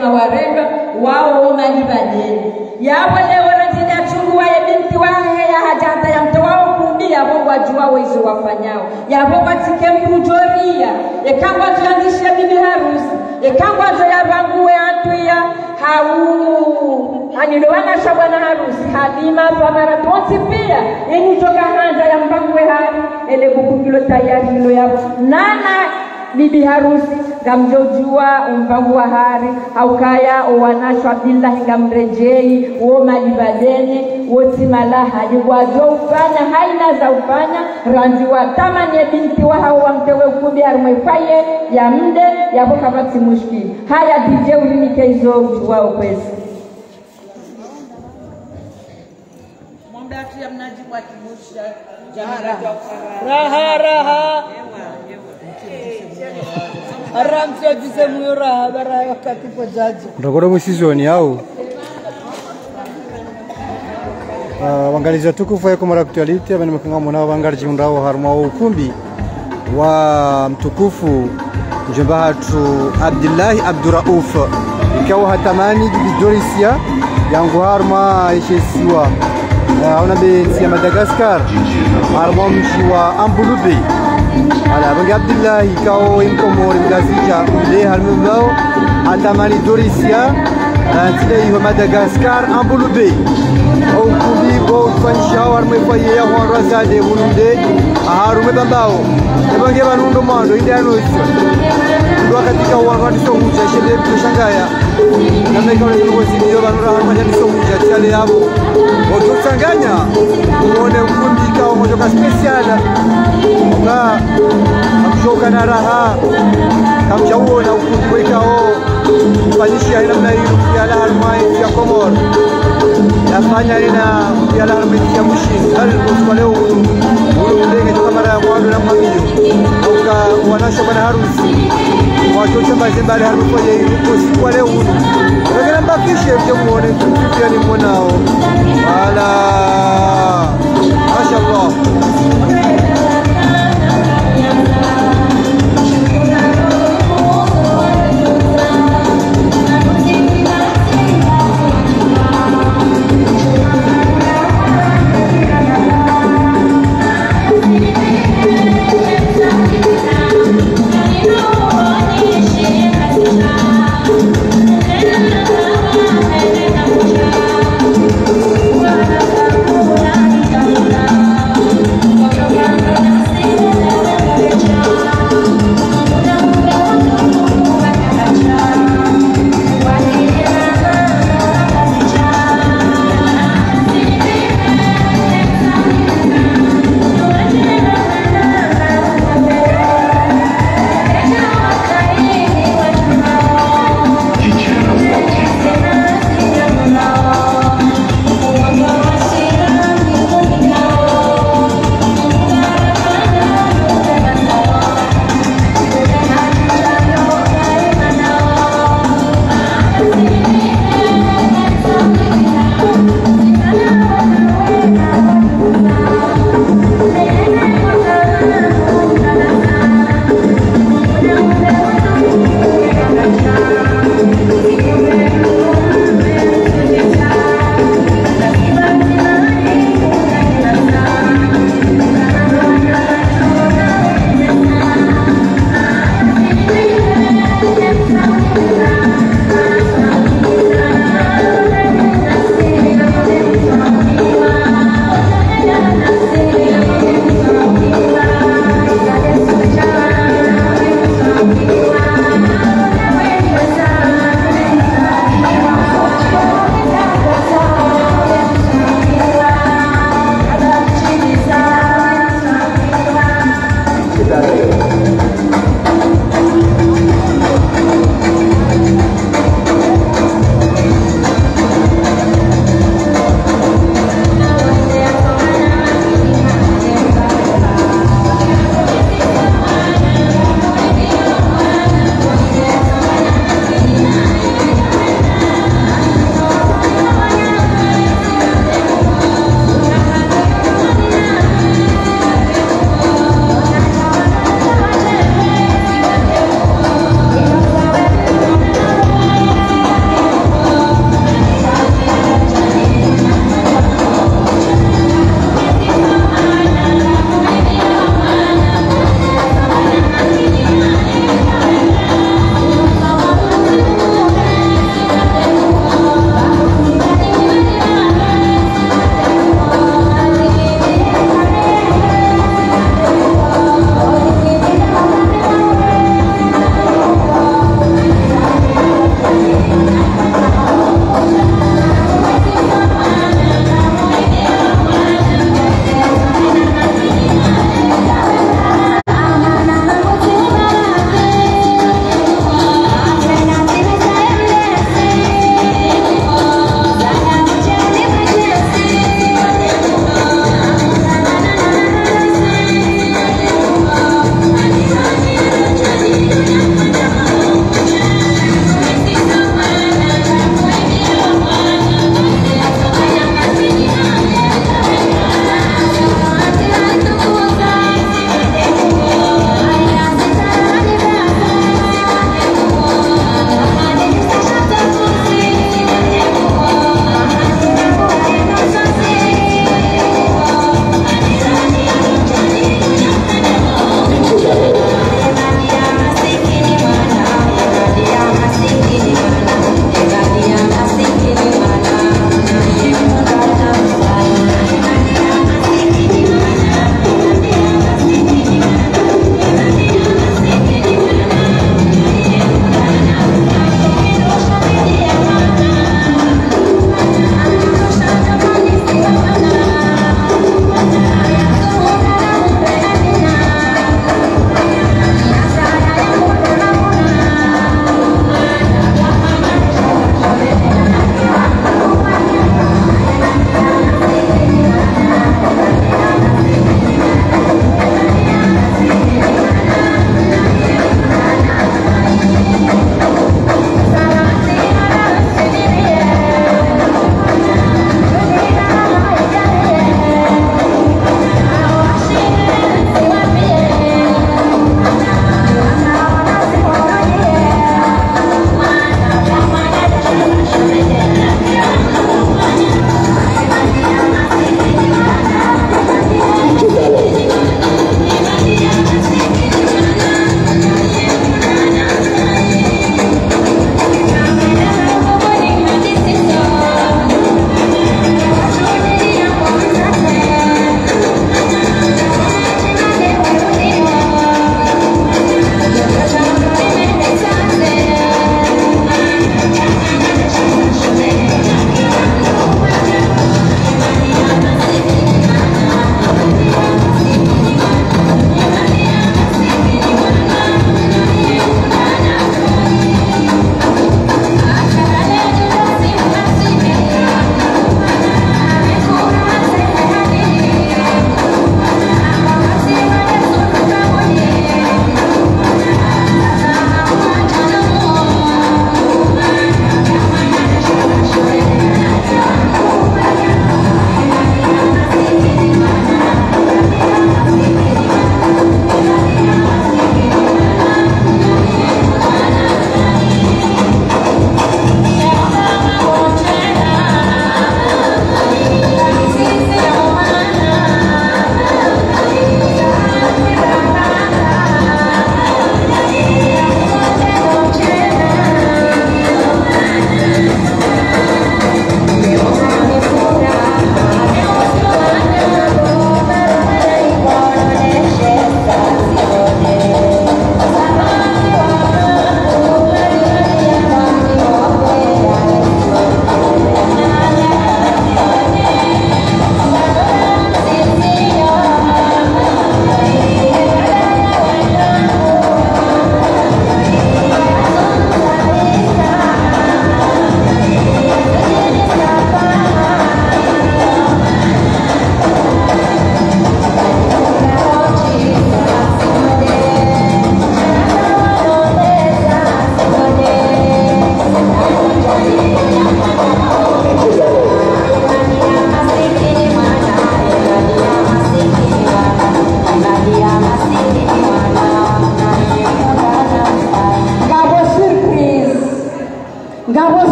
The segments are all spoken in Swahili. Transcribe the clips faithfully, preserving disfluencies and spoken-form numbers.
na warenga wao mali badeni yapo leo rajida chungwa ya binti wahe ya hajata ya mtu wao kumbia bongo wajua hizo wafanyao yapo katike mkujoria ekangwa tuanzishe bibi harusi ekangwa zo ya banguwe atuya hau hanilo wana shabwana harusi hadima pamara tonsi pia eni toka handa ya mbanguwe hari ele bukukilo tayari hilo yapo nana bibi harusi gamjojua umbangu wa hari haukaya owanasho Abdillah ngamrejei uo malibadene woti malaha liwajo ufanya haina za ufanya ranzi wa tamani ya binti wa hawa mtewe ukubi harumwefaye ya mde ya boka bati mushki haya D J ulinike hizo ujuwa ukwezi mwambatu ya mnajibu wa kimusha raha raha Aramsi ajise muyura bara wakati po jaji. Ndogoro musizoni au. Uh, wangaliza tukufu ya kumara kutualiti abani mkangamo na wangarji undao harma ukumbi wa mtukufu njembahatu Abdullah Abdurauf ikawa hatamani bidorisia yangu harma ishesiwa hauna uh, be ya Madagascar harma mshiwa Ambulube ala bangi Abdullah ikao imkomori mgazija ule halmubao hatamani dorisia antile iho Madagascar Ambulube au kubi bo fanisha warme faye ya horo zade hulunde aharume bambao ebange banundo mando inde anoisho ndo katika wanwadi so muja shede kushangaya namna ikawa ndio sio banura harma so muja tiale yabo otusanganya uone kundi kao moja ka special ka amshoka na raha kamjauo na ukundi wekao fanisha namna hiyo ya la harma ya Komor yafanya ina ya la harma ya mushini hali kwa leo ule ndege toka mara ya mwanzo na mwingine au ka wanasho bana harusi watoto mbalimbali harusi kwa hiyo kwa leo ngana mbakishe mje muone pia ni mwanao wala mashaallah Wow.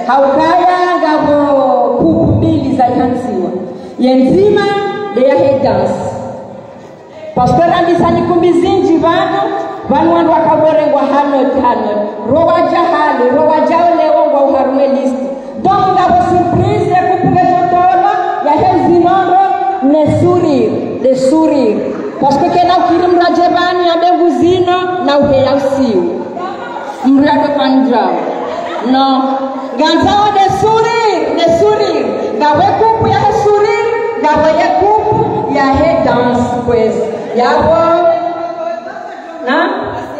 haukaya ngabo kubili za hansiwa yenzima ya hedans pastor andisani kumbizinji vano vanu wandu wakaborengwa hano hano rowa jahali rowa jaule wongwa uharume list donc ngabo surprise ya kupunga jotola ya hezinondo ne sourire le sourire parce que kena ukiri mrajebani ya bengu zino na uheya usiu mrado panjao no ganzao de sourire de sourire gawe kupu ya sourire gawe ya kupu ya he dance pues yabo na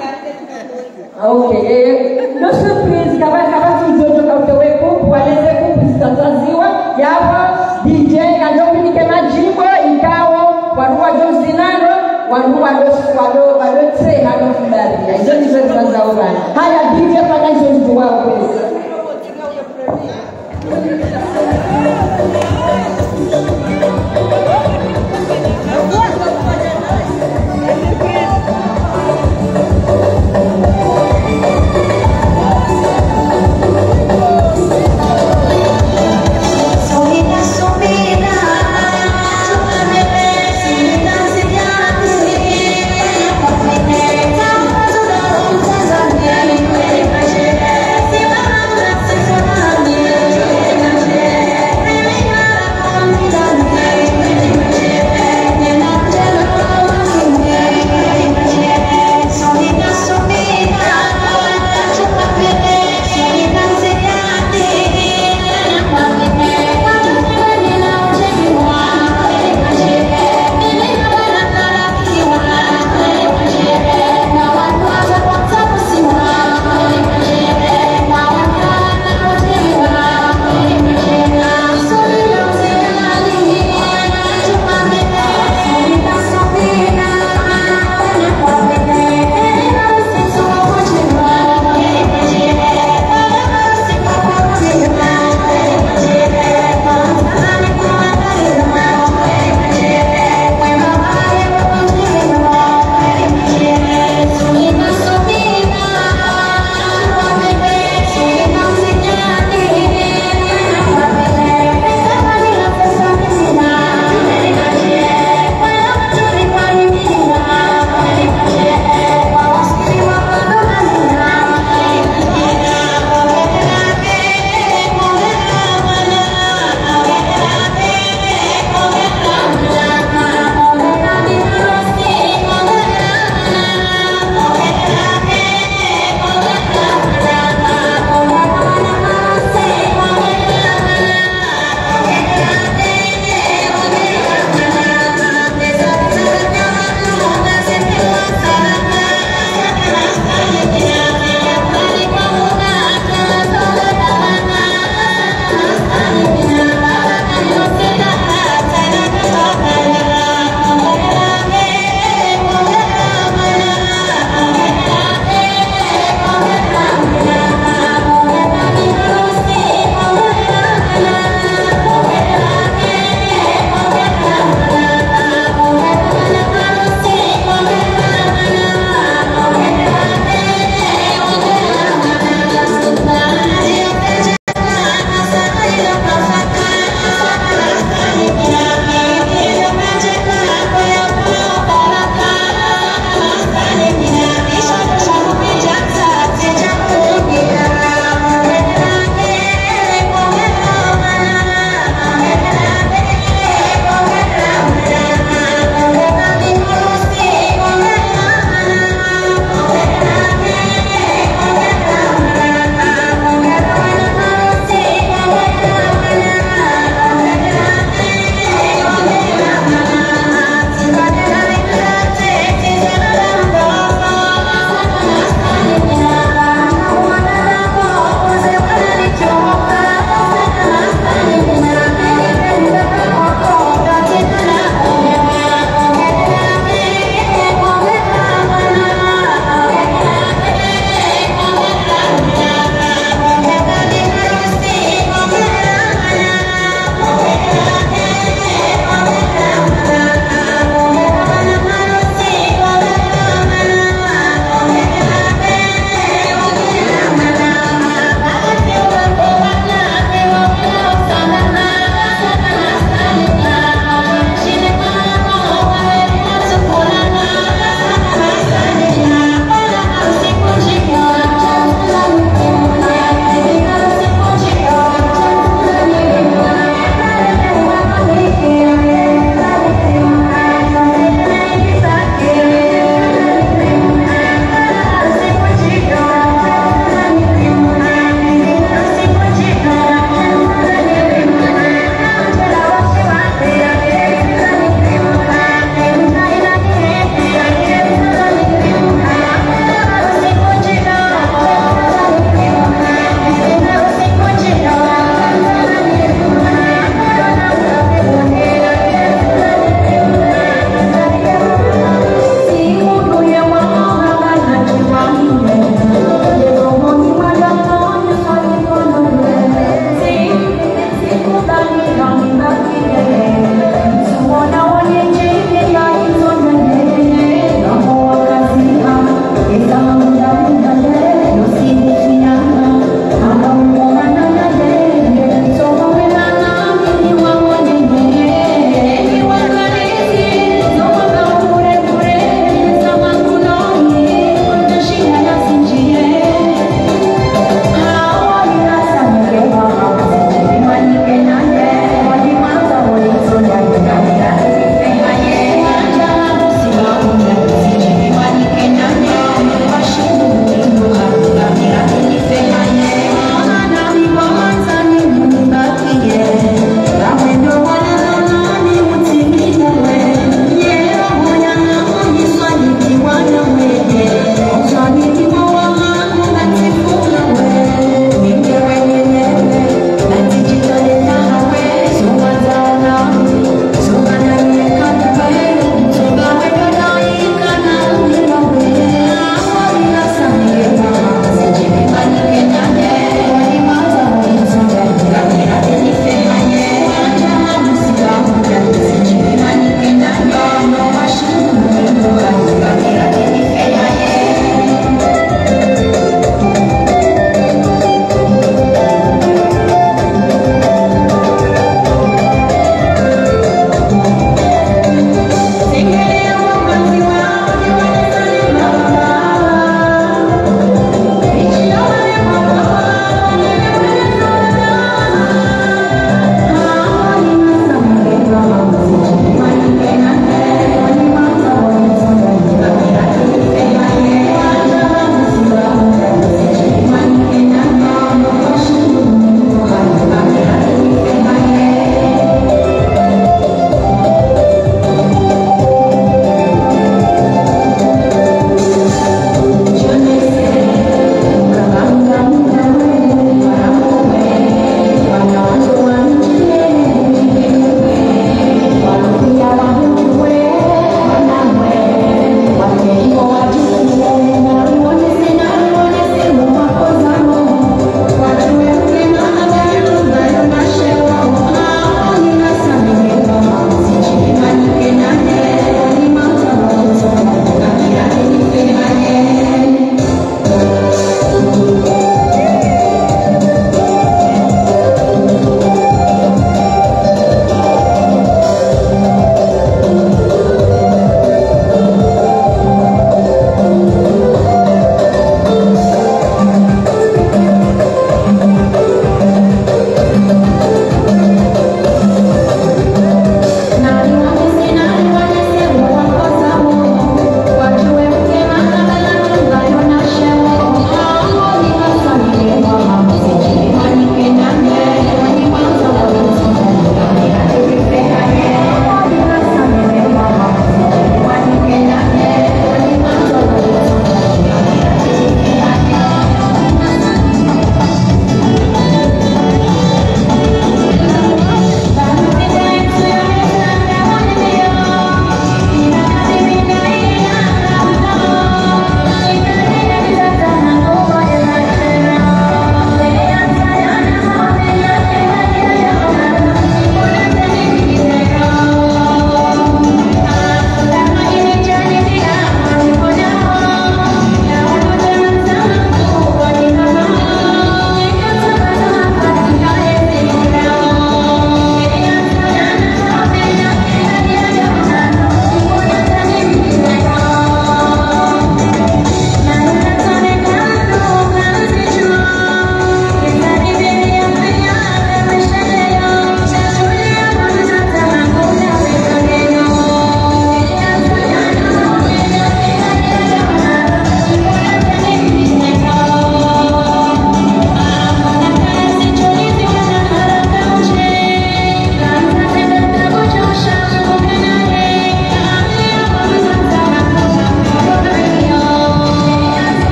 okay no surprise kaba kaba tujojo kawe kupu waleze kupu zitazaziwa yabo D J kanjopinike majimbo ikawo waruwa jozinano waruwa walo walo tse hano mbari hizo ndizo zinazo bana haya D J fanya hizo ndio wao please.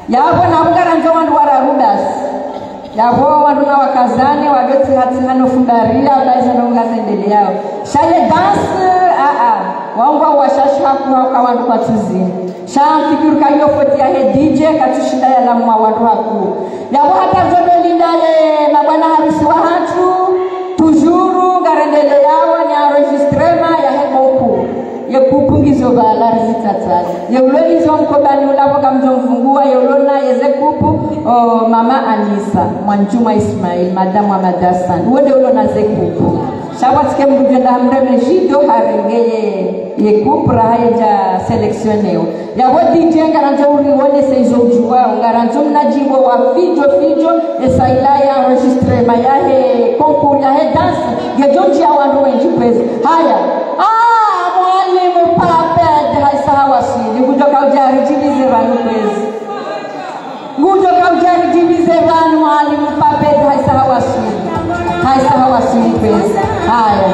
yabo naungaranjo wandu wararudas yabo wandu na wakazane wadoti hati hano fundaria baiza naungaza endele yao shaye dance a a wangwa washasha kwa kwa wandu kwa tuzini shaa mfikiru kayo foti ya he D J katushinda ya lamu wa wandu haku yabo hata zodo lindale mabwana harusi wa hatu tujuru garendele yao ni enregistrema ya he moku ye kupungizo ba la rizitata ye ulonizo mkobani ulabo kamjo mfungua ye ulona yeze kupu o mama Anisa Mwanjuma Ismail madamu wa Madasan uwede ulona ze kupu shawatike mkujenda mreme jido harengeye ye kupu rahaye ja seleksioneo ya wadi jenga ranjo uliwone seizo ujua ngaranjo mnajibo wa fijo fijo esa ilaya enregistre mayahe konkur yahe dance ye jonji ya wandu wenji kwezi haya ah mwalimu paped haisa hawasili kujoka ujari jibize vanu kwezi kujoka ujari jibize vanu mwalimu paped haisa hawasili haisa hawasili kwezi haya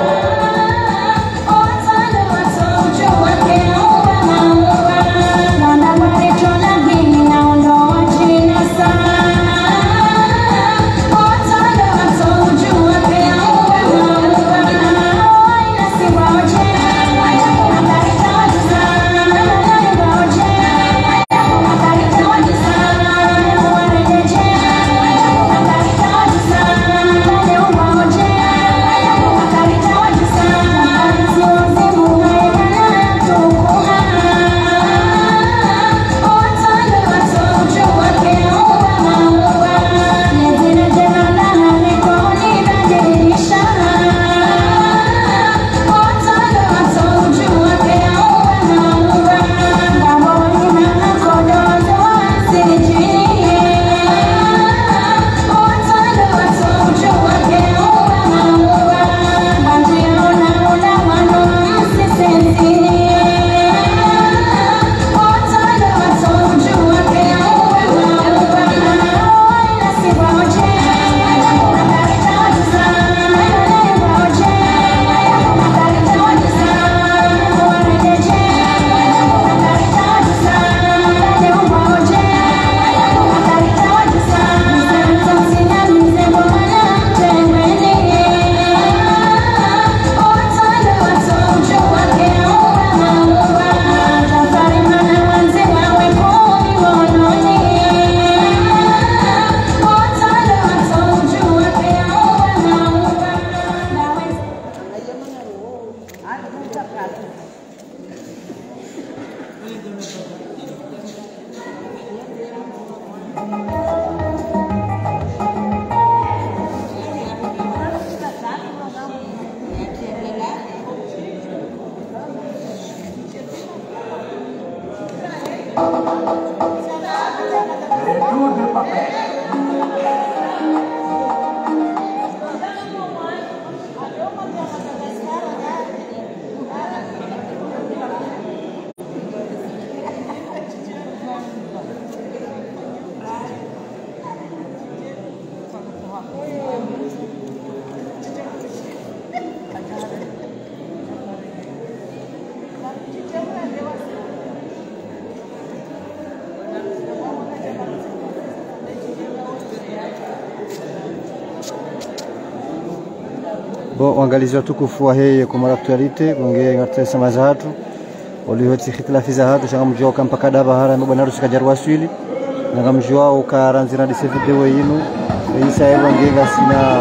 Bo waangalizi watukufu wa heye kwa mara actualite bonge ngatesa mazahatu walihoti khitlafiza hatu shanga mjua kampa kadaba hara mbona harusi kajaru waswili nga mjua ukaranzira dise video yinu isa ebo ngenga sina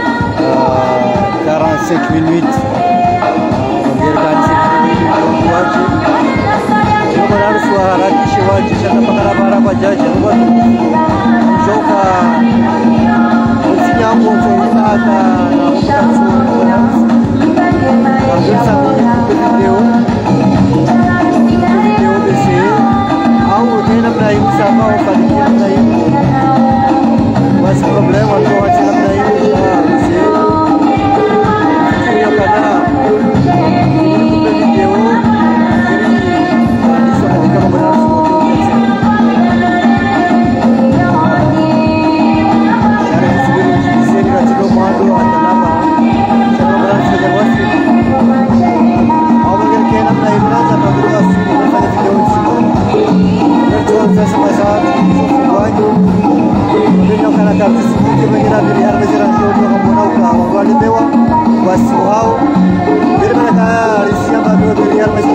quarante-cinq minutes ngere kanisa waje mbona harusi wa harakishe waje shanga pakara bara kwa jaji ngo mjoka Sinyango to hata na mkatsu kabisa video video bese au tena mnai msaba au fadikia mnai basi problema ndo wacha mnai bese hiyo kana video ni sio katika mambo ya Mado atanama, saya berani saja wasip.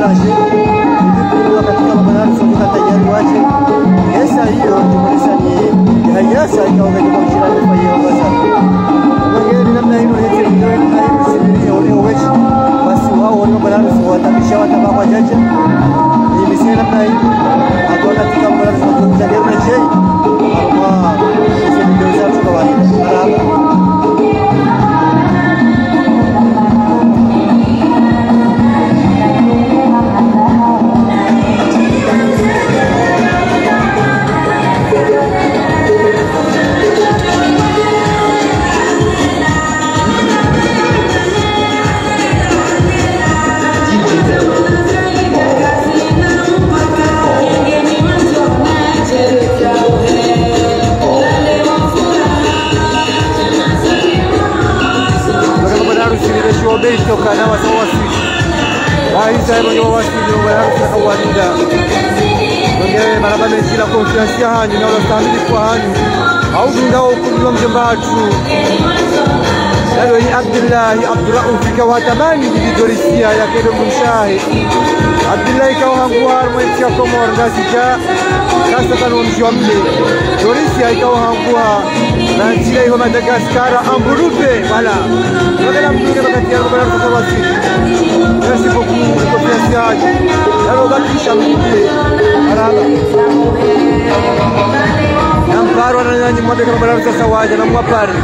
laje ili katika mabara soka tayari waje pesa hiyo tumeonyesha ni hayasa ikaonga kwa jirani kwa hiyo basa wengine namna hiyo ndio ndio na hiyo siri wale wechi basi wao wale mabara watabisha watabaka jaje ni misina namna hiyo ataona katika mabara soka tayari na jei ama sisi ndio sasa kwa marhaba toka na wasawasi waisa hiyo wasili wa kawaida ndio barabara zila confiance hanyu na ustahimili kwa hanyu au ndao kulwa mjambatu leo hii Abdullah Abdurauf kwa tamani bidorisia ya kero mshahi Abdullah kwa hanguar mwetia komor ngazija sasa kana mjamle dorisia ikawa hangua na zile hiyo Madagascar amburupe wala wala mjunge wakati ya barabara wasawasi merci beaucoup pour confiance hanyu leo bakisha mjumbe marhaba namparo ananyanya mwade kwa barabara sasa waje na mwapari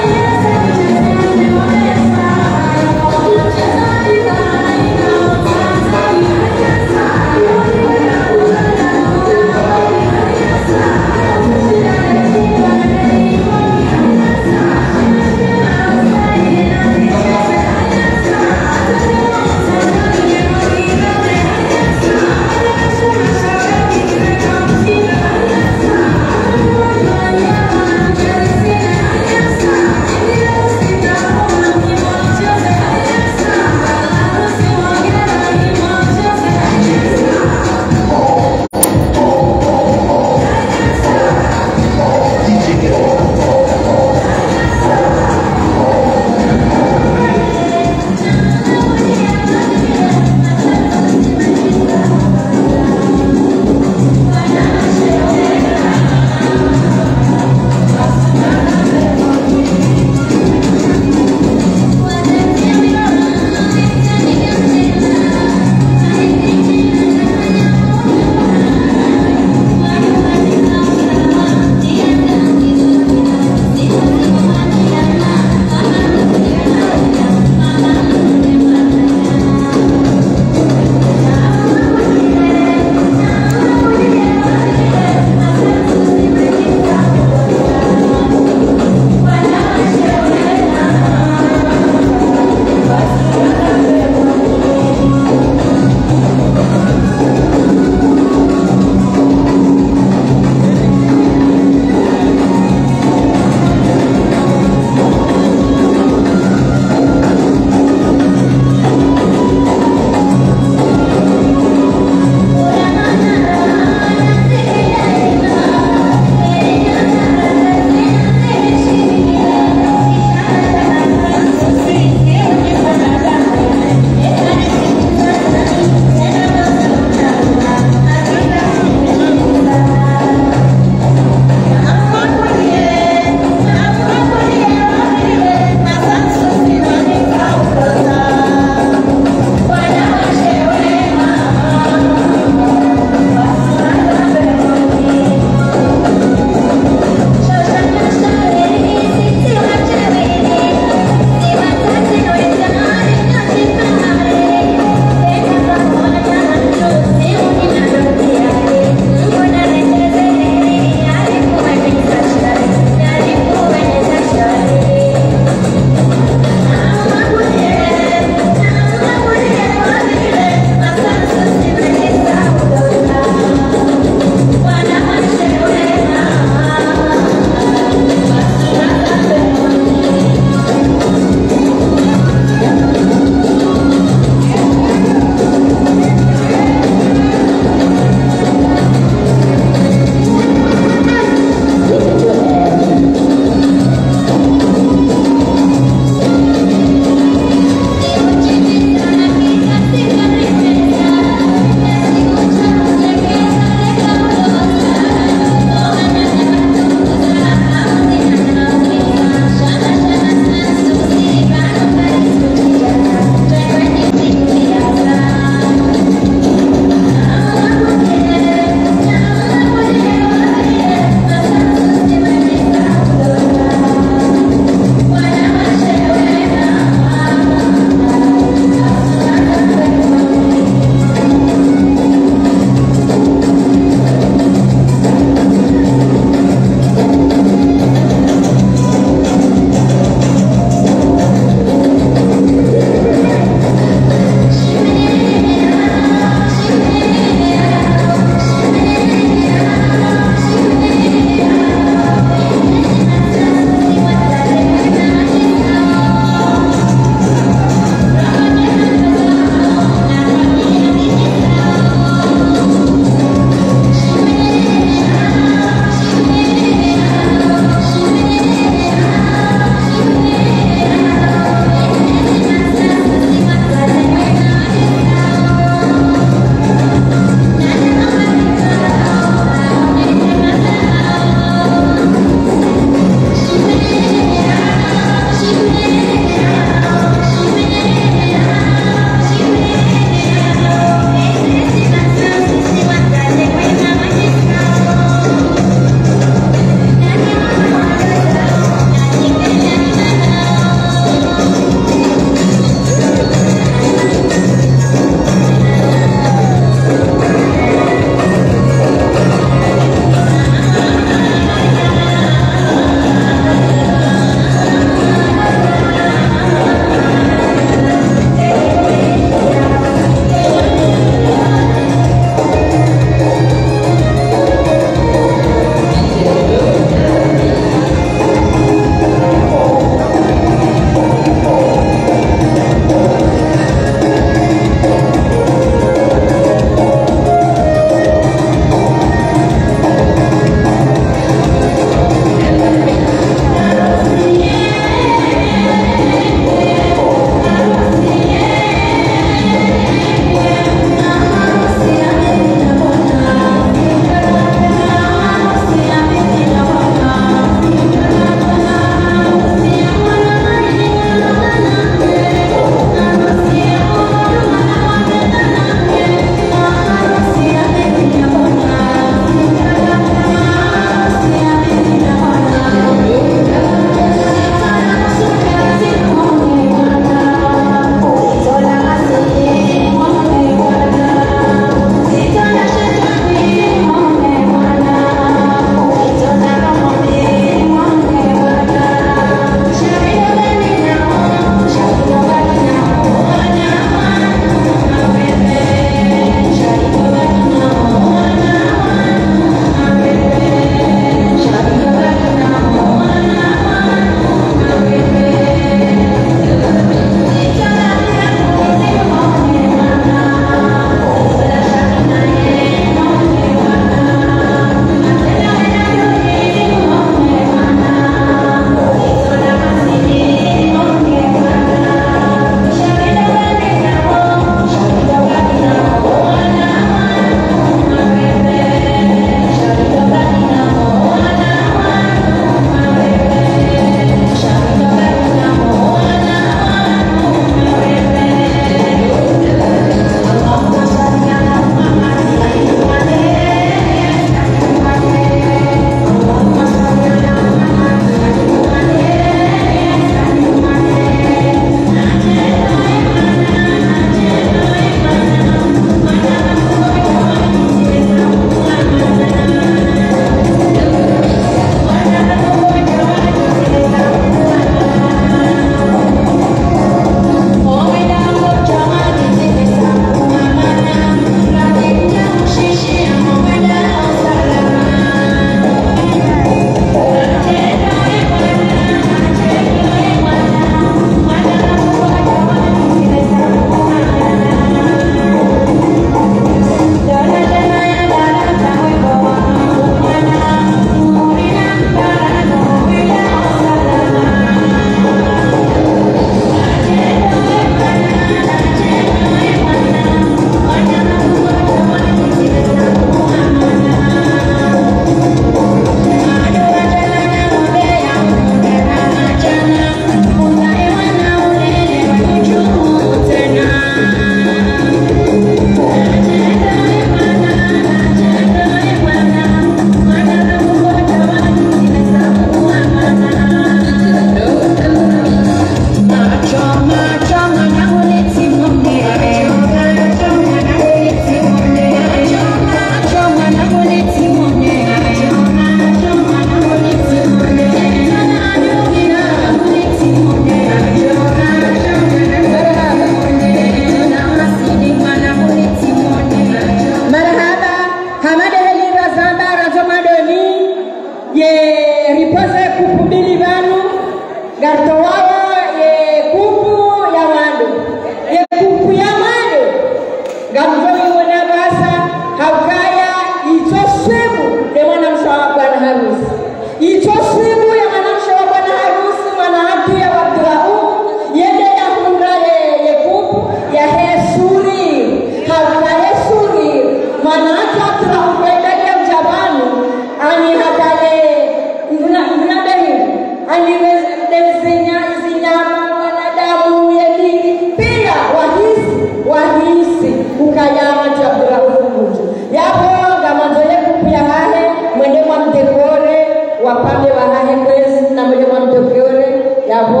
yatoawa ye kupu ya mado ye kupu ya mado gamjoni wana basa hakaya itoshimu ya mwana mshawa bwana harusi itoshimu ya mwana mshawa bwana harusi mwana hatu ya Abdurrauf yende ya hunda ye, ye kupu ya he suri hakaya suri mwana hatu Abdurrauf ya ya mjabani ani hatale mna mna behi ani zinya zinyama wanadamu yedini pia wahisi wahisi ukayama cha Abdurrauf yapo gamanzo yetu pia hahe mwende mwa mtekore wapambe wa hahe kwezi na mwende mwa mtekore yapo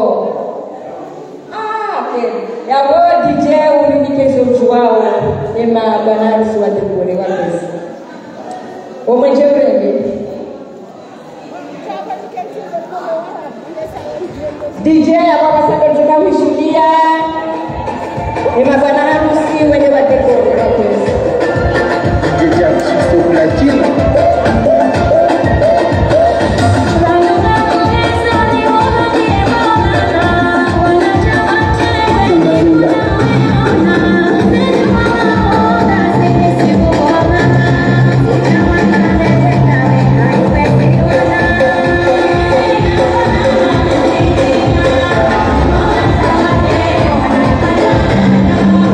ah okay yapo D J ulinikezo mchuwao ema bwana harusi wa tekore wa kwezi omwejebrenge D J apa pasal juga wishudia ema bwana harusi wenye watekore wa kwezi D J sebelah Cina.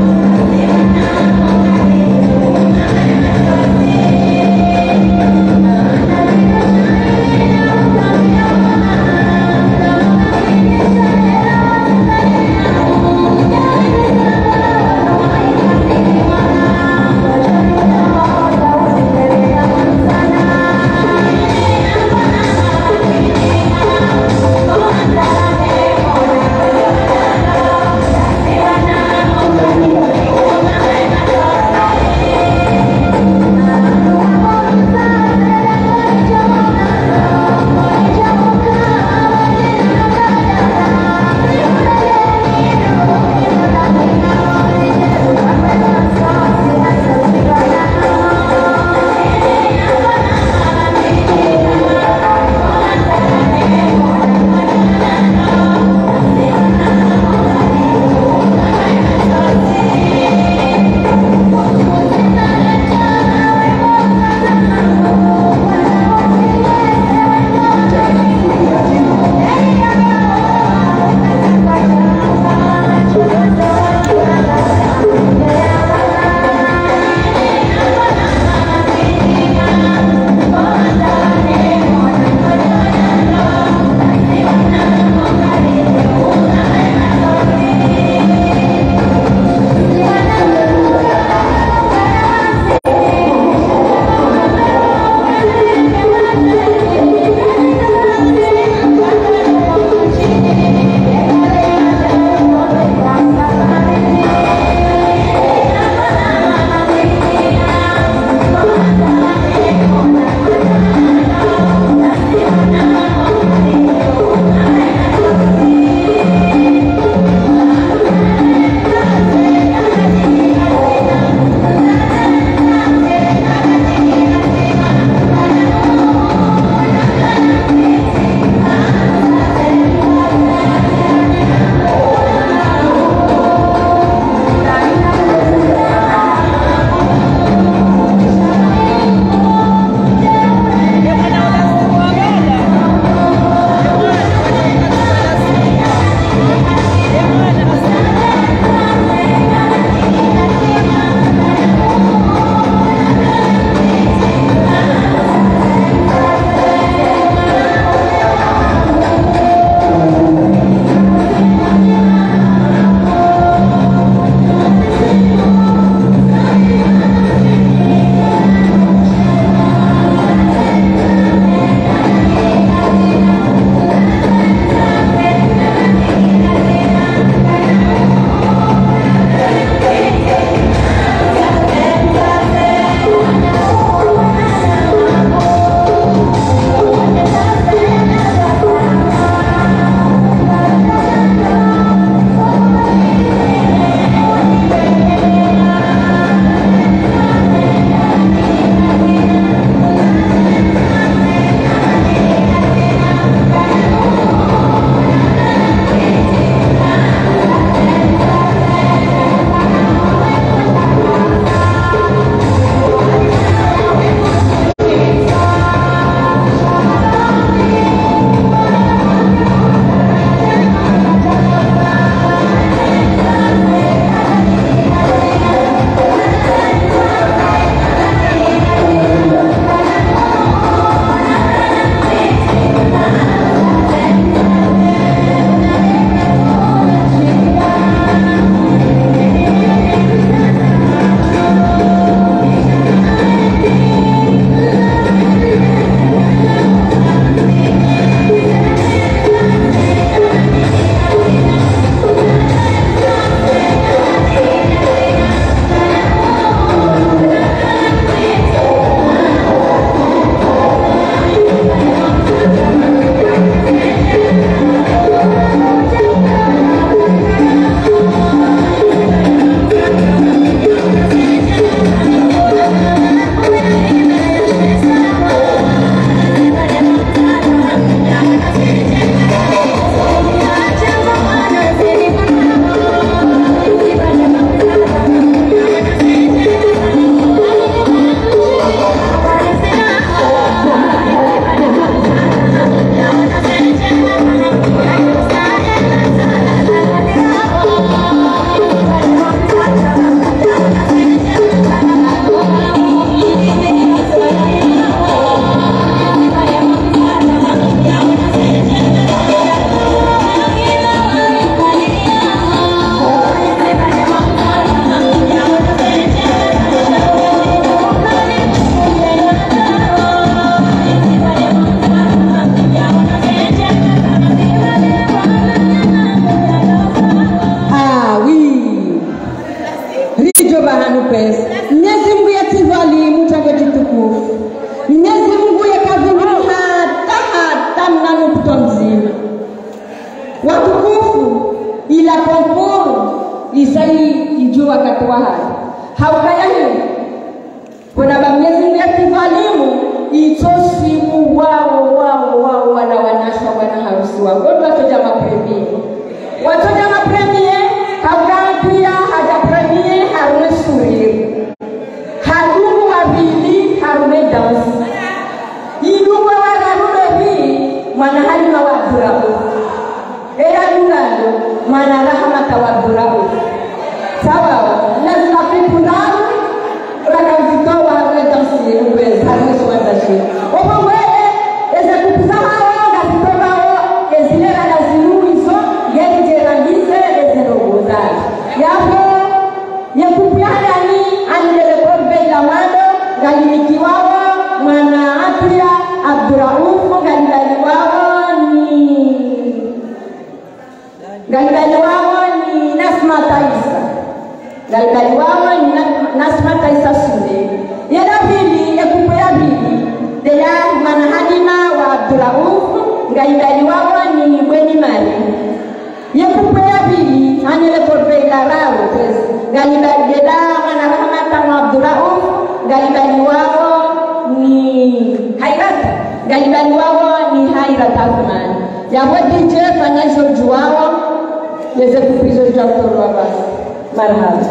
Thank you. ila konkuru isai ijo wakati wa hali haukaya hiyo kuna bamiezi ya kivalimu itosimu wao wao wao wana wanashwa wana harusi wangu watoja mapremie watoja mapremie haukaya haja premie harune suriri hadumu wabili harune dansi idumu wa harune bi mwana halima wa durabu era dungalo mwana rahama wa durabu sawa lazima kupundaru rakazitoa harune dansi uwe harune swandashi opo wewe eze kupisaha ngazitoa ezilera lazimu iso geli jerangise eze rogozali yapo yekupyadani anilele korbe la mando galimikiwawa mwana Atria Abduraufu galibaliwawa ni galibaliwawa ni Nasma Taisa galibaliwawa ni Nasma Taisa Sule yada bili yekupya bili deya mwana Halima wa Abduraufu galibaliwawa ni Bweni Mari yekupya bili anilele korbe la rawo pesa galibali beda mwana Rahmata wa Abdurrauf galibali wao ni Hairata galibali wao ni Hairata Athman ya wadi je fanya jojo wao yeze kupizo ya utoro basi marhaba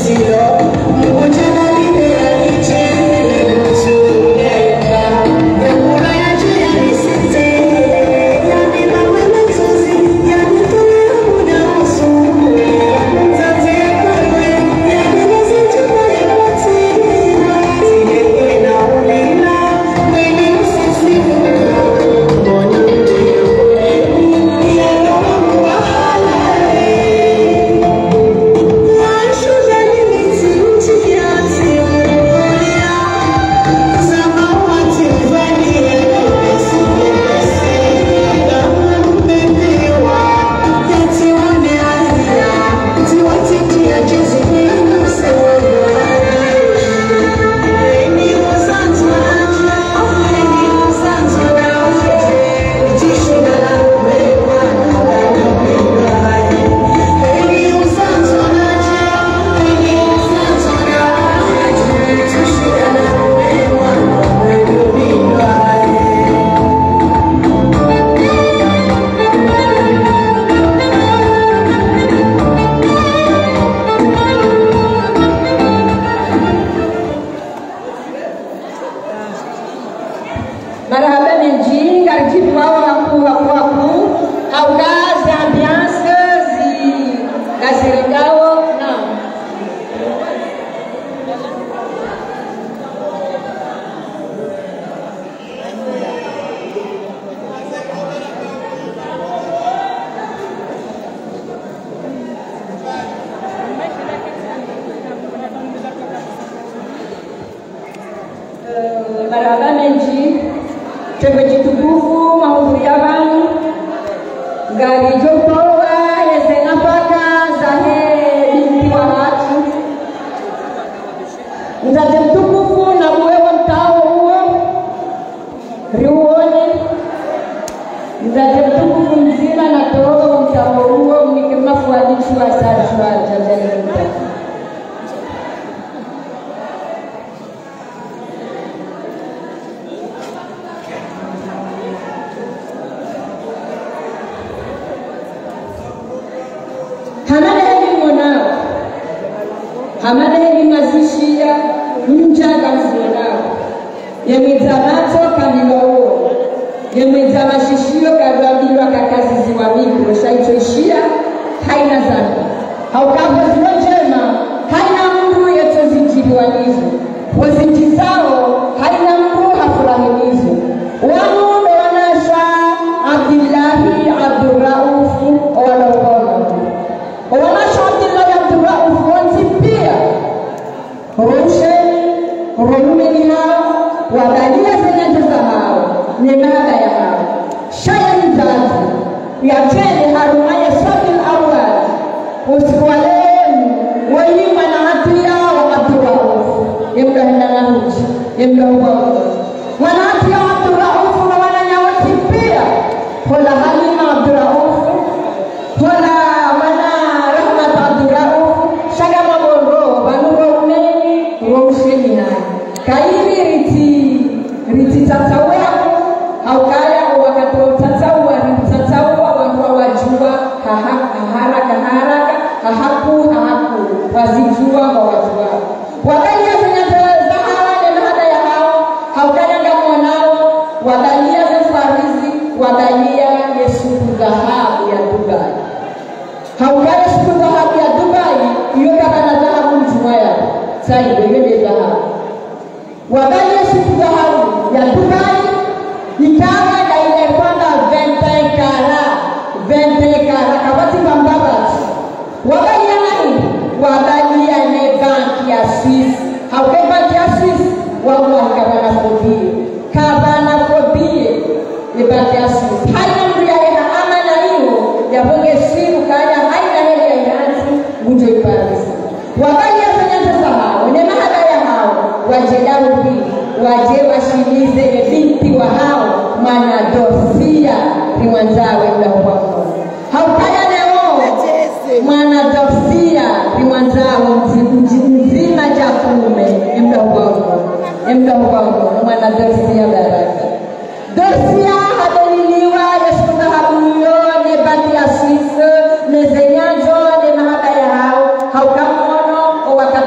Nezenyajo de mahaba ya hao haukamono o wakati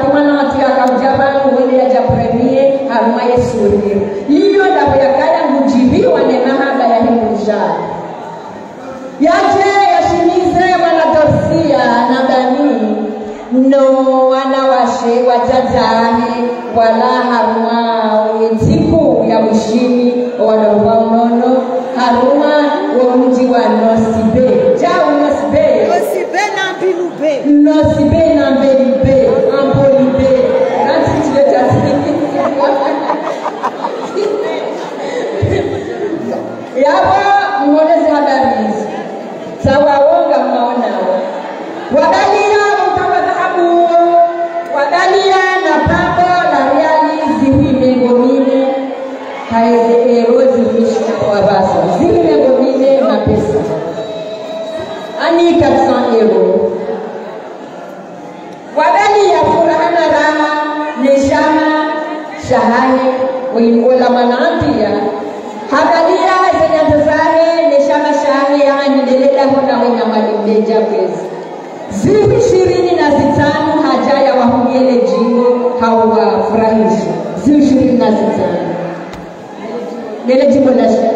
washe wajajahe wala haruma wenziku ya mshini wala unono haruma wa mji wa Nosibe jao Nosibe Nosibe na Mbilube Nosibe na Mbilibe Ampolibe nati tile jasiki yaba mwonezi habari hizi sawa wonga mnaonao wadalia mtawa dhahabu wadalia na pambo la riali ziwi mengomine haide erozi mishka kwa basa ziwi mengomine na pesa ani katsan euro wadalia furahana raha neshama shahahe wala manantia hadalia zenyanzazahe neshama shahahe yani delela hona wena malimdeja kwezi ziwi ishirini na zitano haja ya wahumiele jimbo hawafurahishi ziwi ishirini na zitano lele jimbo la sha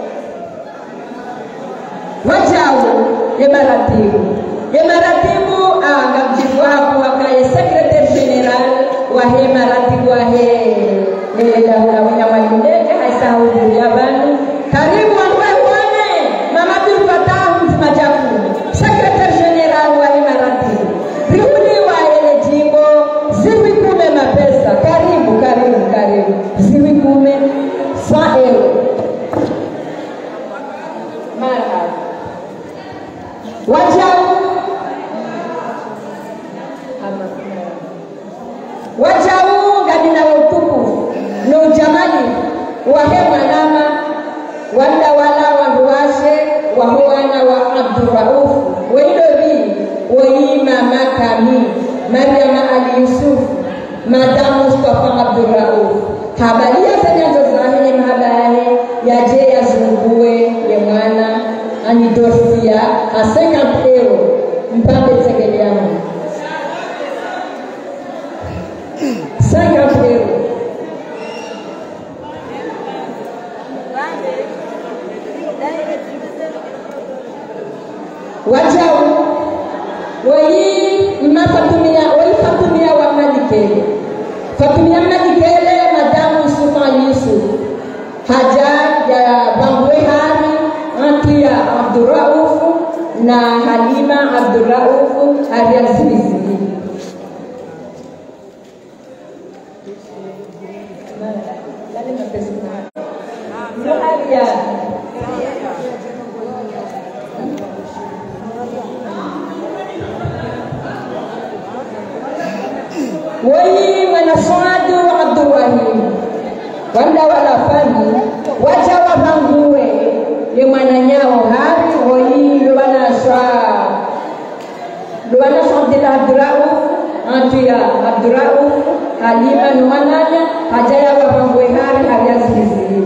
wajao emaratibu emaratibu anga mjibu hapo wakaye secretary general wahe maratibu wahe lele dahula wina walimdeja haisahudhuri ya banu karibu wanwe wane mama bilfatahu mzima jakuni secretary general wa Imaratibu rihuni wa ele jimbo ziwi kume mapesa karibu karibu karibu ziwi kume sa euro marhaba wajau wajau gadina wa utukufu na ujamali wahe mwanama wanda wala wanduwashe wahuana wa Abdurrauf weidobi weima makami Maryama Ali Yusuf Madam Mustafa Abdurrauf habaria zenyazo zahene mahabari yaje yazungue ye mwana ani dosia a cinquante euro mpambe tegeliamu cinquante euro wajau wei mafatumia wei fatumia wa madikele fatumia madikele Madamu Yusufa Yusuf haja ya bangwe hari anti ya Abdurrauf na Halima Abdurrauf aliazizi lale mapesa ndio haria woi wanaswadu Abdurrahim wanda wala fani wacha wabangue ni mwananyao hari woi wanaswa wanaswa Abdullah Abdurrauf antia Abdurrauf Halima ni mwananya hajaya wabangue hari haliazizi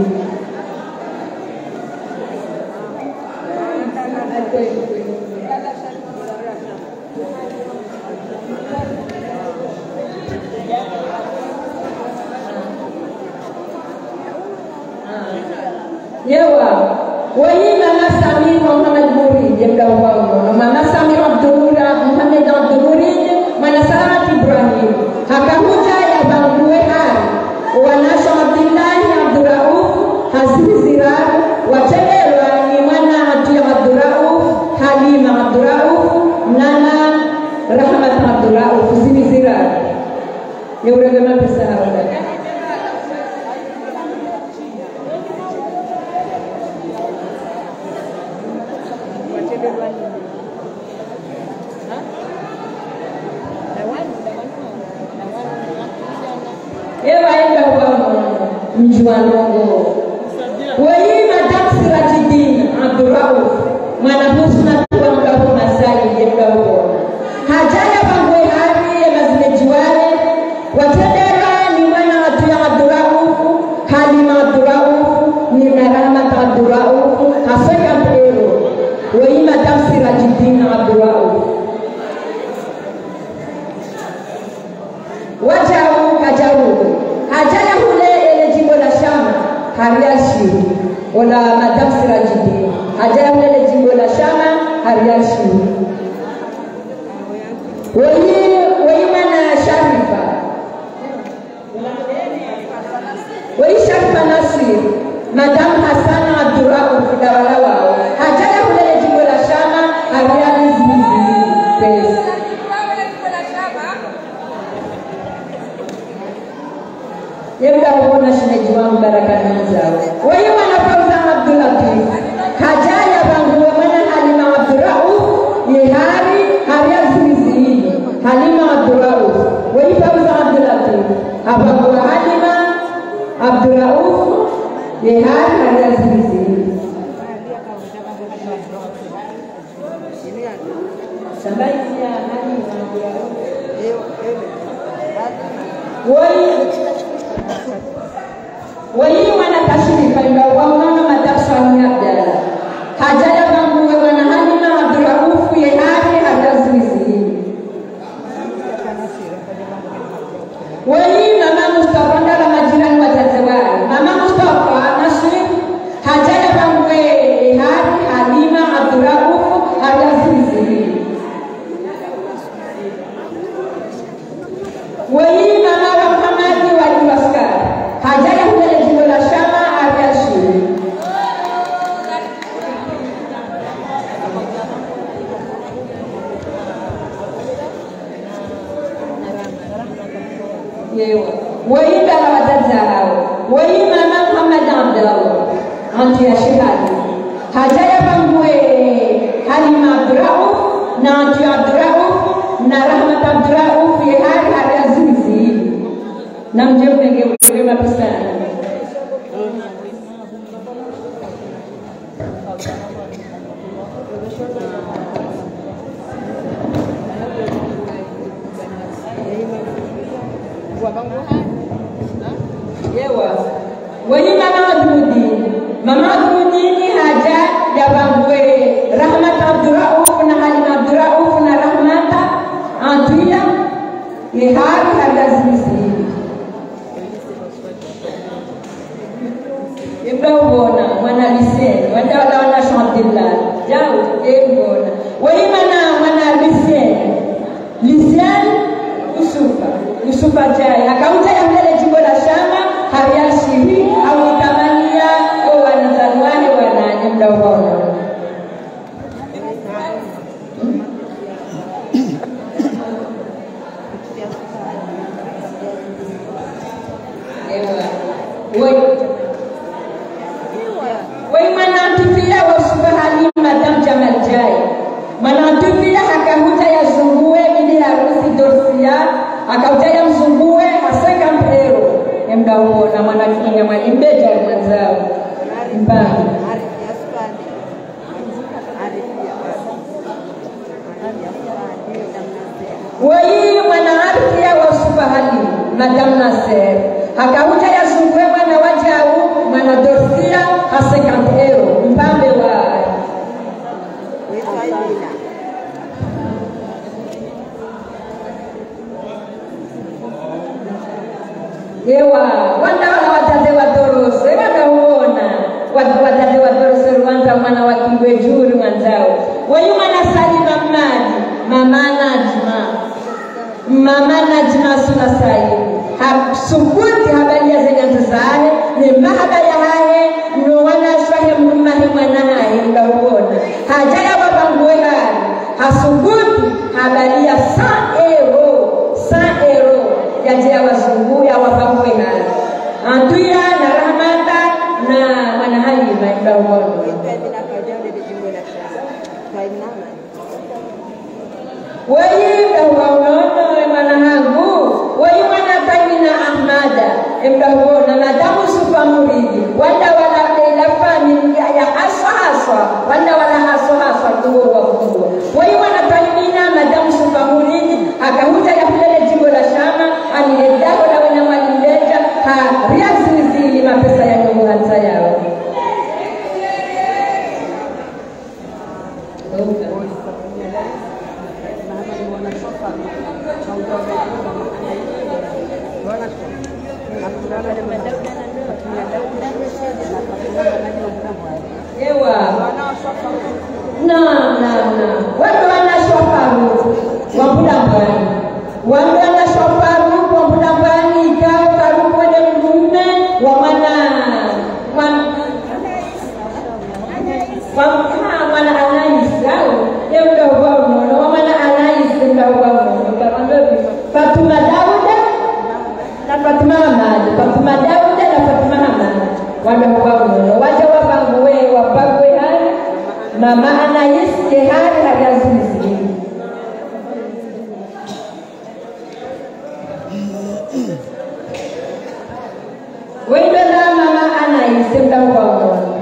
yewa woi mama Samir Muhammad Murid jemda wao mama Samir Abdullah Muhammad Abdulmurid mana Sarat Ibrahim hakahuja ya bangue hari wanasha Abdullah Abdurrauf Hazizirar watelelwa ni mwana hatu ya Abdurrauf Halima Abdurrauf nana Rahmat Abdurrauf Zizirar yewa kama pesa hawa ewa enda huwa mjuanongo wei Madam Sirajidin Abdurrauf mwana husna tuwa mkahu masai jemda huwa hajaya bangwe hari ya mazimejiwale watedera ni mwana watu ya Abdurrauf Halima Abdurrauf ni Rahmat Abdurrauf haseka mpero wei Madam Sirajidin Abdurrauf wajau kajaru hajaya hule ele jimbo la Shama hariashi wala Madam Sirajidin hajaya hule ele jimbo la Shama hariashi wei wei mana Sharifa Yebda huona shineji wangu barakani mzao. Wewe wanapauza Abdul Latif. Kajaya bangu mwana Halima Abdurrauf ni hari hari azizini. Halima Abdurrauf. Wewe pauza Abdul Latif. Abangu Halima Abdurrauf ni hari hari azizini. Sampai dia Halima Abdurrauf. Wewe Wali wana kashiri kalimba waunana madafsani abdala. Hajaya banguwe wana Halima Abdurrauf ye hari hadazizi. Wali mama Mustafa ndala majirani watatewari. Mama Mustafa Nasir hajaya banguwe ye hari Halima Abdurrauf hadazizi. Wali mama wa Muhammadi wali waskari. Hajaya mbele jimbo la Shama Ariashi. Yewa. Waida la wadaza hao. Wai mama Muhammad Abdallah. Anti ya shihadi. Hajaya bangwe Halima Abdurrauf na anti Abdurrauf na Rahmat Abdurrauf ye hari hari azizi. Na mjembe ngewe mapesana. Yewa. Wani mama Abdudi. Mama Abdudi ni haja ya bangwe Rahmat Abdurrauf na Halima Abdurrauf na Rahmat Antuya ye hari hari azizi. Ibrawona wana liseni wanda wala wana shantillah jao ebona wali mana wana liseni liseni usufa usufa jai akauta ya mbele jimbo la Shama hariashiri au tamania au wanazalwane wananye mdawona ewa woi Wai manantufia wa subahani Madam Jamal Jai. Manantufia hakahuta ya zungue ili harusi dorsia. Hakauta ya mzungue haseka mpero. Emda huo na manafunga mwalimbeja mwanzao. Mbani. Wai manantufia wa subahani Madam Nasser. Hakahuta ya zungue mwana wajau mwana dorsia haseka mpero. Mpambe wa Yewa, wanda wala watate wa doroso, wanda huona watate wa doroso ruanza mwana wa kingwe juri mwanzao. Wayu mwana Salima Mmadi, mama Najma mama Najma suna sayi ha subuti habalia zenyantu zahe ni mahaba ya hae no wana shwahe mrumahi mwana hae mda huona hajaya wabanguwe hari hasubuti habalia sa euro sa euro yajea wazungu ya wabanguwe hari Antuya na Rahmata na mwana Halima mda huona Wai mdahuona mana hangu Wai mana Tamina Ahmada mdahuona Madamu Sufa Muridi wanda wala leila family ya haswa haswa wanda wala haswa haswa tuwa wakubwa Wai mana Tamina Madamu Sufa Muridi akahuja ya kulele jimbo la Shama aniledaho na wana walileja ha riazizili mapesa ya nyungu hansa yao Ewa na na na watu wanashofaru wambudambani watu wanashofaru wambudambani ikao faru kwene mlume wamana wamana anaisi au yemda uwa unono wamana anaisi mda uwa unono Fatuma Dauda Fatima Hamad, Fatima Dauda na Fatima Hamad wanda huwamuno waja wabanguwe wabagwe hari mama Anais hari hari azizi wendo na mama Anais mda huwamuno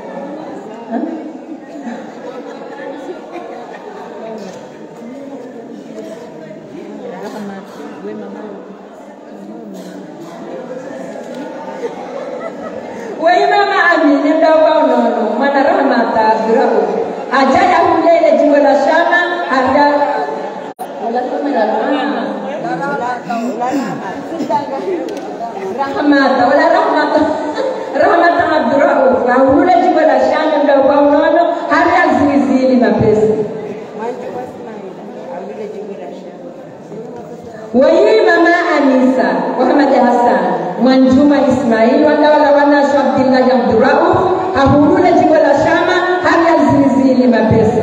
Wei mama Amini ndawa nono mana rahmata abdurau ajaya hulele jimbo la shama hada wala kama la rahmata wala rahmata rahmata abdurau hulele jimbo la shama ndawa nono hada zizili mapesa Wei mama Anisa Muhammad Hassan Mwanjuma Ismail wanda wala wana Abdullah Abdurrauf ahurule jimbo la Shama hali azizili mapesa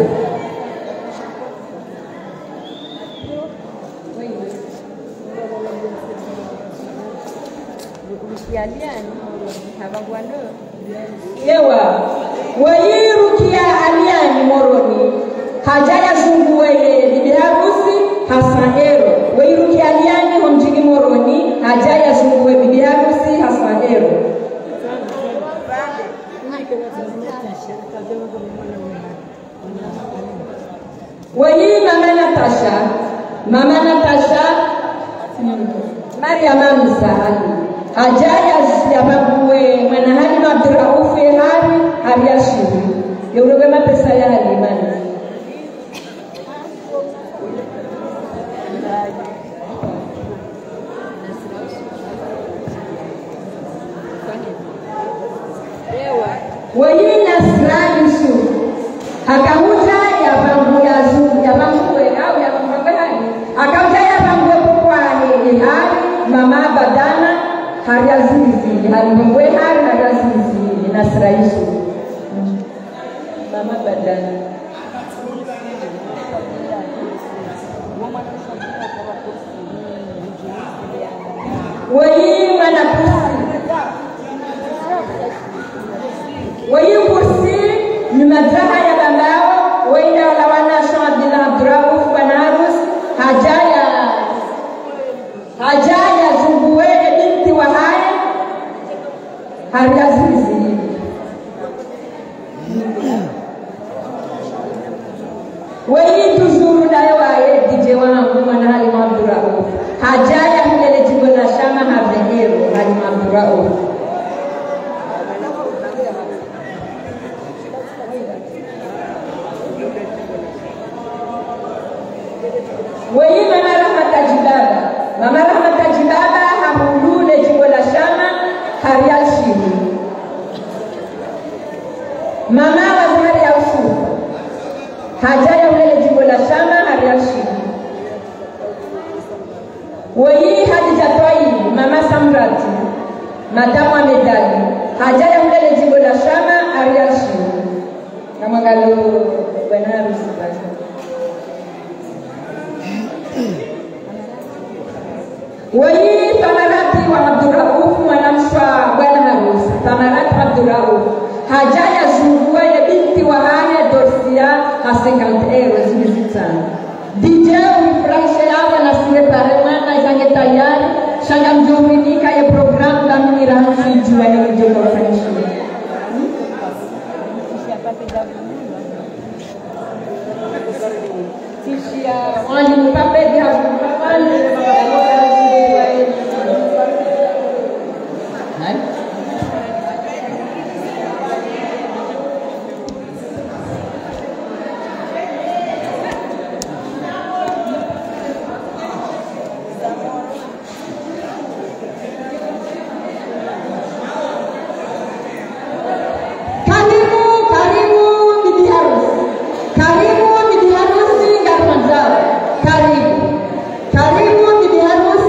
yewa wayirukia aliani moroni hajaya zunguwe bibi harusi Hasahero wayirukia aliani homjini moroni hajaya zunguwe bibi harusi Hasahero wayi mama Natasha mama Natasha Maria Mamsahali hajaya yababuwe mwana Halima Abdurrauf hari hari ashiri yorobe mapesa ya Halimani wayi Nasra Yusuf akahuja ya bangu ya zungu ya bangu au ya bangu gani akahuja ya bangu kwa ni hari mama Badana hari azizi hari bangu hari hari azizi Nasra Yusuf mama Badana wayi manakusi wayi kursi ni madraha ya bandao waida wala wana Abdullah Abdurrauf banarus hajaya hajaya zunguwe binti wa haya hari azizi wayi tuzuru dayo wae D J wangu mwana Halima Abdurrauf hajaya hulele jimbo la Shama havehero Halima Abdurrauf Wei mama Rahmata Jibaba mama Rahmata Jibaba hamulule jimbo la Shama harial shiri mama Wazari ya ufu hajaya ulele jimbo la Shama harial shiri Wei Hadija Twai mama Samrati madamu wa medali hajaya ulele jimbo la Shama harial shiri na mwangalo bwana harusi basi Wei Tamarati wa Abdurrauf mwanamshwa bwana harusi Tamarati Abdurrauf hajaya zunguwe binti wa haya Dorsia ha cinquante euros zilizitana D J uifurahishe hapa na sire pare mwana isange tayari shanga mjuminika ya programu da minira hujua ya mjogo wafanyishi Tishia wali mpape dia mpapani Karibu bibi harusi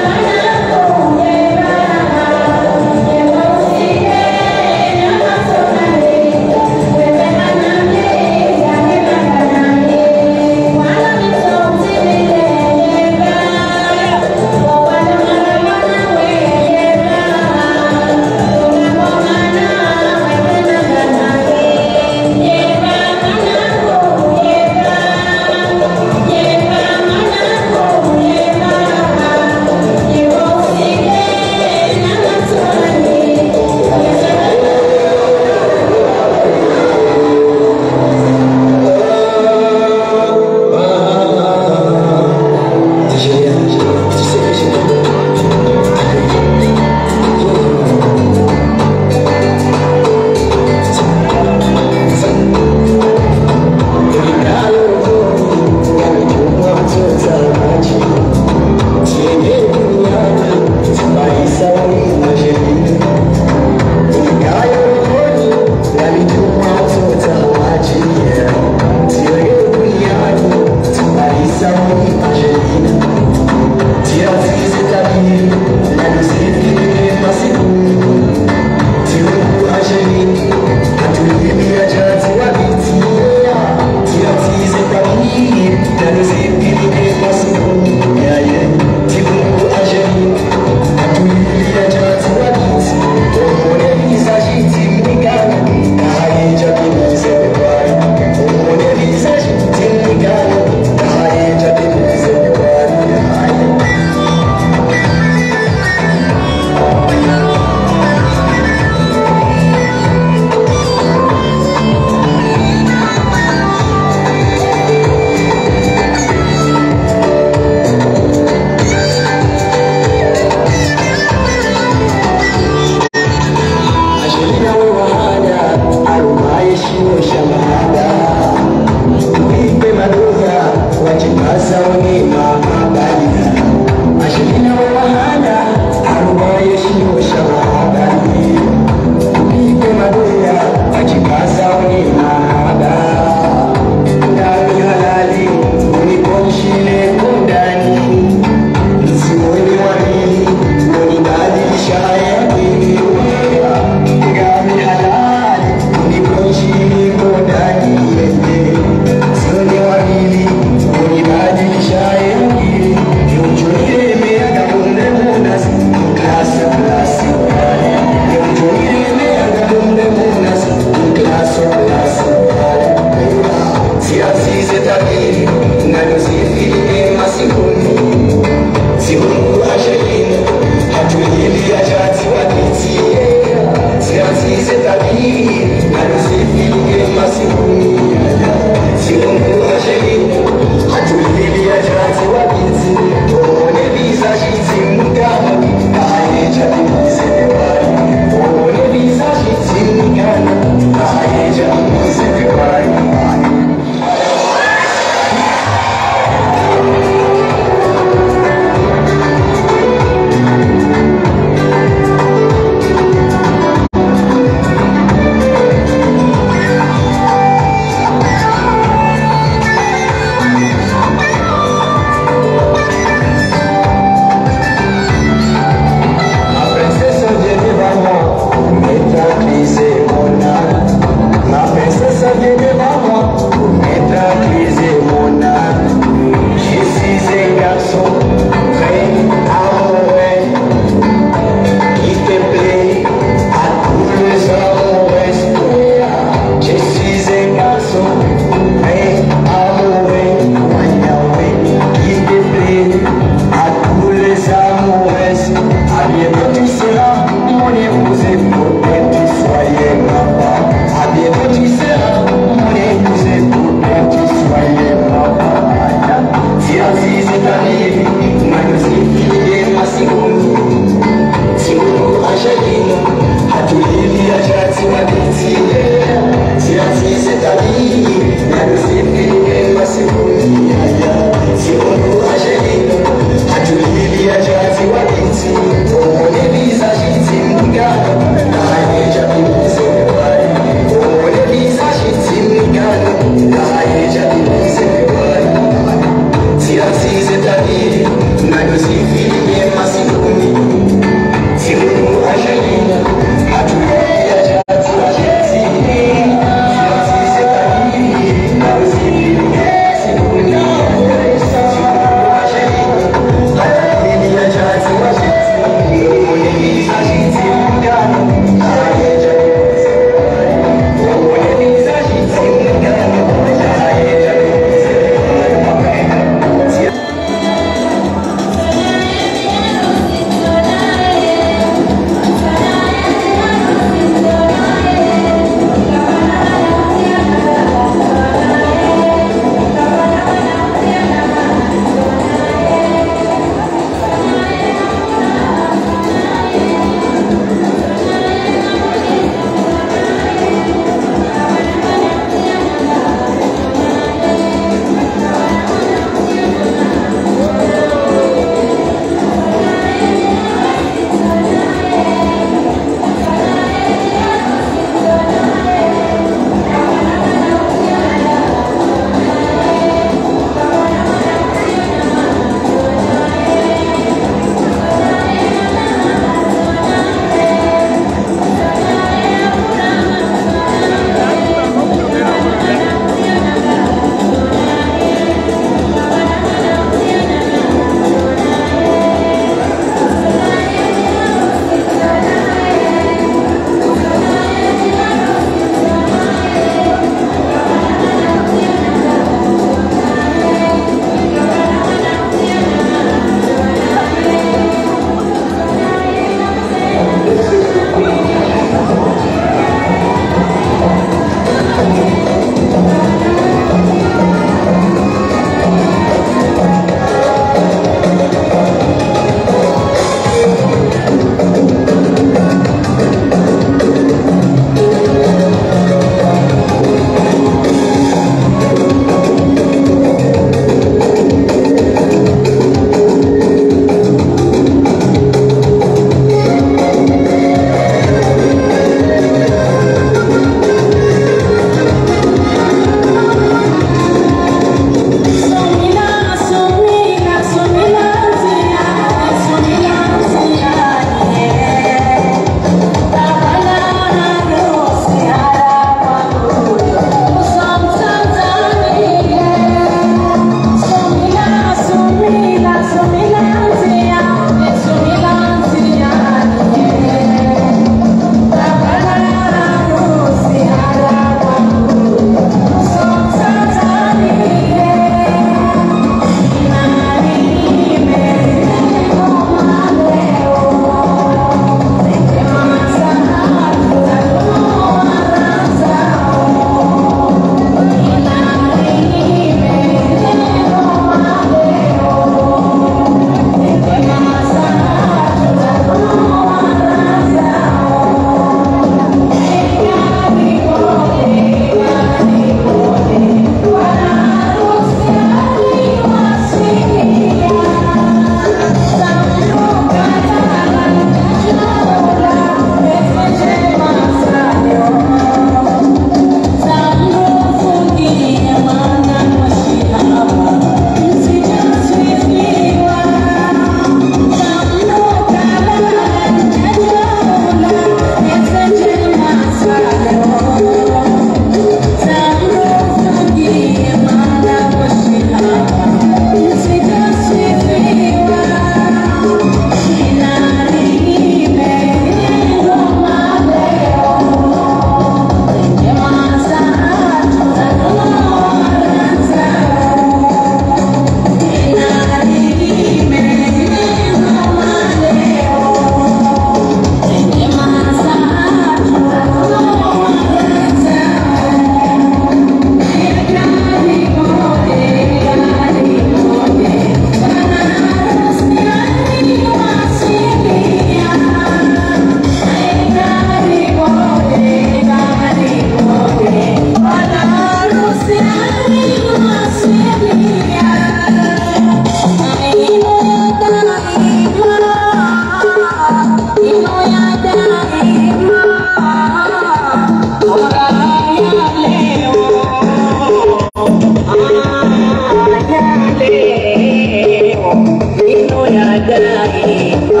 Dino ya daima,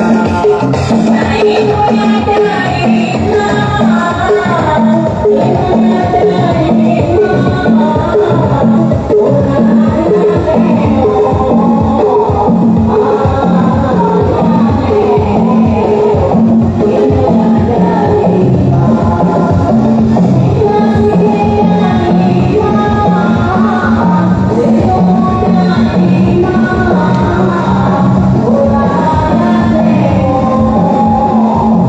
Dino ya daima, Dino ya daima.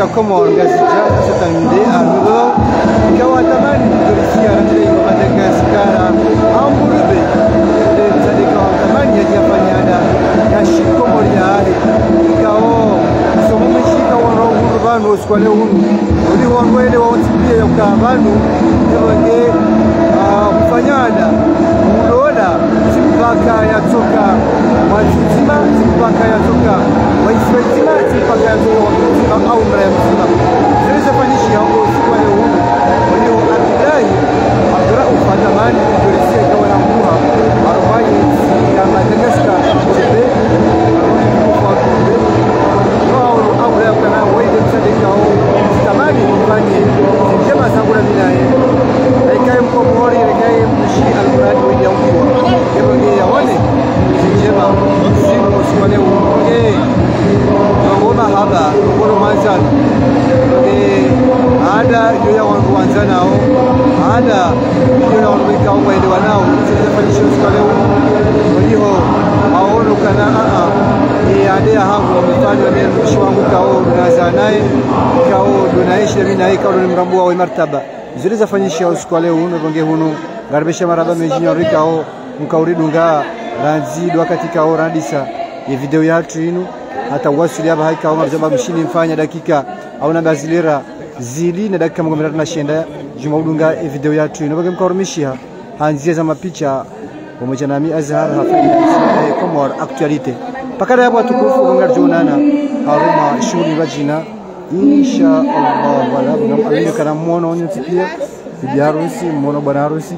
Komoro ngazija sasa nde armelo ikawa tamani kulisia ndio iko Madagascar Ambulube ndio sadika wa tamani yafanya ada ya shiko moria hali ikao somo mshika wana urubano sikwale hunu uli wangwele waotipia ya ukabanu ndio kufanyada ulola simpaka yatoka wazima simpaka yatoka waiswetima simpaka yatoka wazima au mra ya mzima zilizo fanishi hapo siku leo walio Abdullahi Abdurauf Adamani kulisia kwa na mkuu arobaini ya Madagascar tebe kwa kumbe wao au leo kana wewe msadika au tamani kufanye jamaa zangu na minaye haikae mkomori haikae mshi almuradi wa yaumwa hivyo ndio yaone njema siku siku leo okay ngoma haba ngoro manzana okay ada ndio ya wangu wanzana hao ada ndio ya wangu kao waelewa nao tunafanyisha siku leo ndio haono kana a ni adea hangu wamefanya ni mshi wangu kao naza naye kao tunaishi mimi naye kao ni mrambua wa martaba zile zafanyisha usiku leo uno bonge hunu garbesha maraba mejinyo rikao mkauridunga ranzi do katika ora hadisa ya video yetu inu hata wasili hapa haika Omar jamba mshini mfanya dakika au namba zilera zili na dakika mia moja na shenda juma udunga video yetu inu bonge mkaurumishia hanzia za mapicha pamoja na mi Azhar hafanya Komor actualite pakara hapo tukufu bongar jonana haruma shughuli wajina insha Allah wala bunamini kana muono nyuti pia bibi harusi muono bwana harusi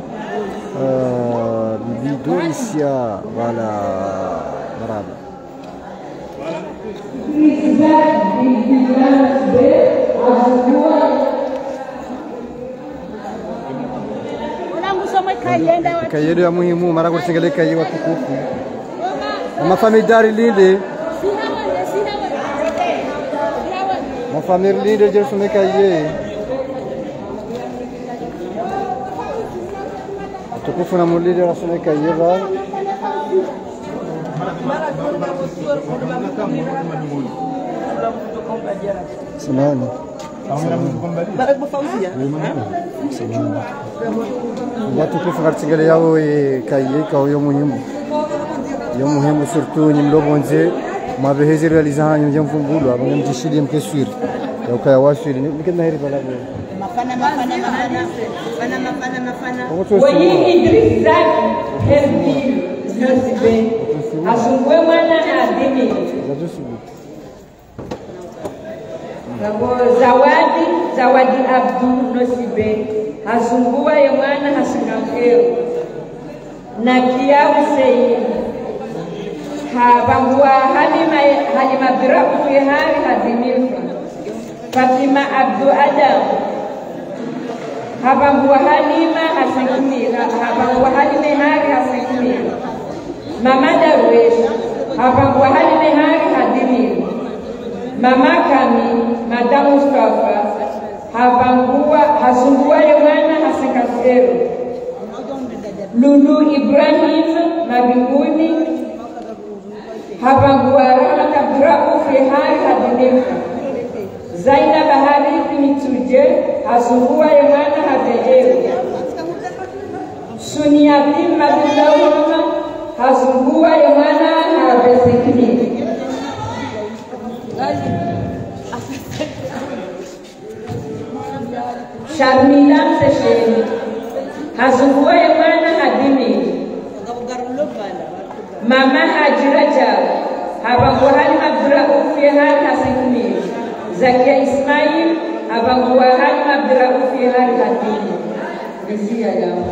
bibi Dorisia wala maraba kayendo ya muhimu mara kutengeleka hiyo tukufu na familia linde família linda de Sumeka ye tukufu na mulida na Sumeka ye ba Samani Barak Fauzia Samani watu tukufu katika yao kaye kwa hiyo muhimu yo muhimu surtout ni mlobonze mabehezi realiza nyinyi mfumbulo abanye mtishili mkeswiri ya ukaya waswiri nikenda heri bala mafana mafana mafana mafana mafana mafana wewe Idris Zaki Herbi Nosibe asungwe mwana adini zawadi zawadi Abdul Nosibe asungwa ye mwana hasikangeo na kiau sei habangwa halima halima biraku hari hadimilfa Fatima Abdul Adam habangwa halima hasankimira habangwa halime hari hasankimira Mama Darwesh habangwa halime hari hadimilfa Mama Kami Madam Mustafa habangwa hasungwa yemana hasankasero Lulu Ibrahim Mabinguni habangwa rahaka biraku fi hari hadimilfa Zaina Bahari Pinituje Azungua Yemana Habejeru Suniati Madindauma Azungua Yemana Habezekini Sharmila Sesheni Azungua Yemana Hadimi Mama Hajiraja Habanguhani Abdura Ufi Hari Hasekini Zakia Ismail abangwa hali Abdurrauf hali hadini nisia yao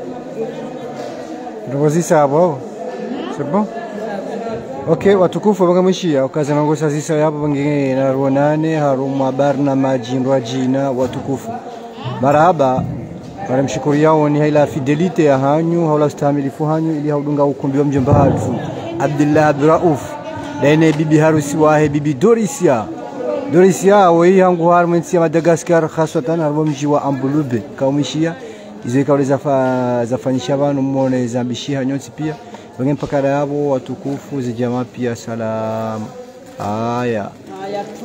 ndio zisa hapo c'est bon okay watukufu bangamishia ukaza nango sasa hapo bangine na ruonane haruma barna majindwa jina watukufu marahaba bara mshukuru yao ni haila fidelite ya hanyu haula stamilifu hanyu ili haudunga ukumbi wa mjomba hatu Abdullah Abdurrauf daine bibi harusi wahe bibi Dorisia Dorisia wei yangu harmensi ya Madagascar khaswatan harbo mji wa Ambulube kaumishia izo ikawle zafa zafanyisha abantu muone zambishia nyonsi pia bange mpaka yabo watukufu zijamaa pia salam aya